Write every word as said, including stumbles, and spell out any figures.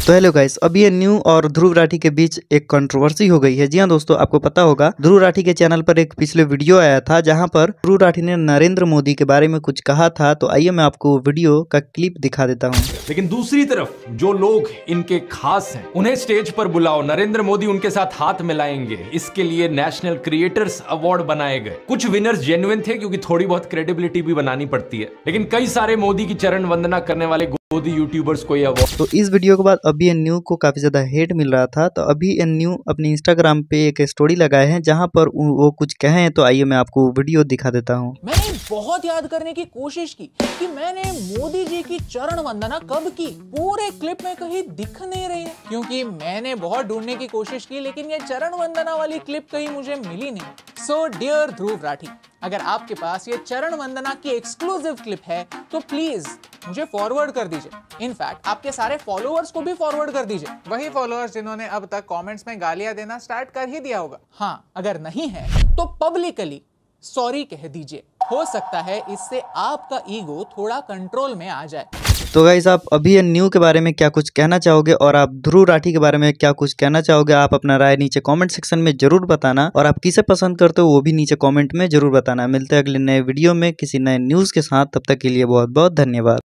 तो hello guys, अभी ये न्यू और ध्रुव राठी के बीच एक कंट्रोवर्सी हो गई है। जी हाँ दोस्तों, आपको पता होगा ध्रुव राठी के चैनल पर एक पिछले वीडियो आया था जहां पर ध्रुव राठी ने नरेंद्र मोदी के बारे में कुछ कहा था। तो आइए मैं आपको वीडियो का क्लिप दिखा देता हूं। लेकिन दूसरी तरफ जो लोग इनके खास हैं उन्हें स्टेज पर बुलाओ, नरेंद्र मोदी उनके साथ हाथ मिलाएंगे। इसके लिए नेशनल क्रिएटर्स अवार्ड बनाए गए। कुछ विनर्स जेन्युइन थे क्योंकि थोड़ी बहुत क्रेडिबिलिटी भी बनानी पड़ती है, लेकिन कई सारे मोदी की चरण वंदना करने वाले मोदी यूट्यूबर्स को यह अवार्ड। तो इस वीडियो के बाद अभी एन न्यू को काफी ज्यादा हेट मिल रहा था। तो अभी एन न्यू अपने इंस्टाग्राम पे एक स्टोरी लगाए हैं जहां पर वो कुछ कहे। तो आइए मैं आपको वीडियो दिखा देता हूं। मैंने बहुत याद करने की कोशिश की कि मैंने मोदी जी की चरण वंदना कब की। पूरे क्लिप में कहीं दिख नहीं रही है क्योंकि मैंने बहुत ढूंढने की कोशिश की, लेकिन ये चरण वंदना वाली क्लिप कहीं मुझे मिली नहीं। सो डियर ध्रुव राठी, अगर आपके पास ये चरण वंदना की एक्सक्लूसिव क्लिप है तो प्लीज मुझे फॉरवर्ड कर दीजिए। इनफैक्ट आपके सारे फॉलोअर्स को भी फॉरवर्ड कर दीजिए, वही फॉलोअर्स जिन्होंने अब तक कमेंट्स में गालियां देना स्टार्ट कर ही दिया होगा। हाँ, अगर नहीं है तो पब्लिकली सॉरी कह दीजिए। हो सकता है इससे आपका ईगो थोड़ा कंट्रोल में आ जाए। तो गाइस, आप अभी एन न्यू के बारे में क्या कुछ कहना चाहोगे और आप ध्रुव राठी के बारे में क्या कुछ कहना चाहोगे? आप अपना राय नीचे कमेंट सेक्शन में जरूर बताना, और आप किसे पसंद करते हो वो भी नीचे कमेंट में जरूर बताना। मिलते हैं अगले नए वीडियो में किसी नए न्यूज़ के साथ। तब तक के लिए बहुत बहुत धन्यवाद।